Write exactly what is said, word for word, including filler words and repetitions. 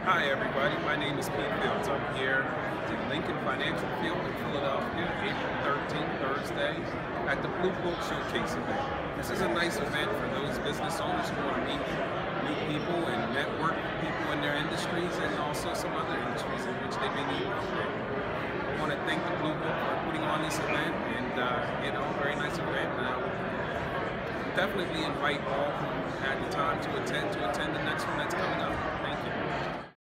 Hi everybody, my name is Fieldco. I'm here at Lincoln Financial Field in Philadelphia, April thirteenth, Thursday, at the Blue Book Showcase event. This is a nice event for those business owners who want to meet new people and network with people in their industries and also some other industries in which they may need help in. I want to thank the Blue Book for putting on this event and, uh, you know, a very nice event. And I would definitely invite all who had the time to attend to attend the next one that's coming up.